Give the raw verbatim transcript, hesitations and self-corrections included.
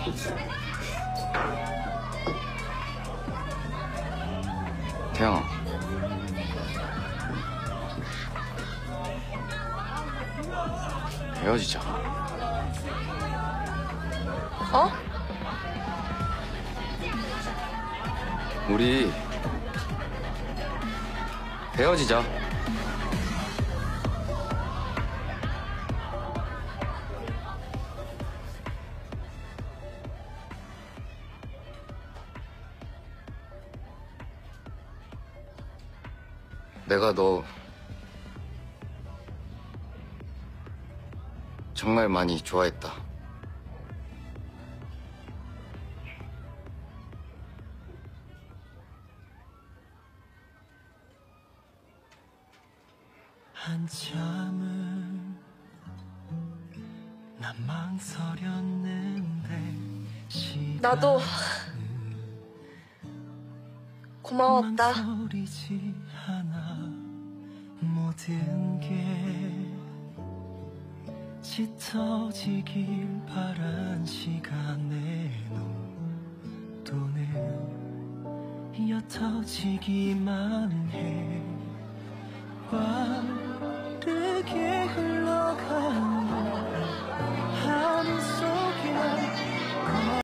태양아. 헤어지자. 어? 우리 헤어지자. 내가 너 정말 많이 좋아했다. 한참을 난 망설였는데 나도 고마웠다. 망설이지 않아. 모든 게 짙어지길 바란 시간에 눈 또는 옅어지기만 해.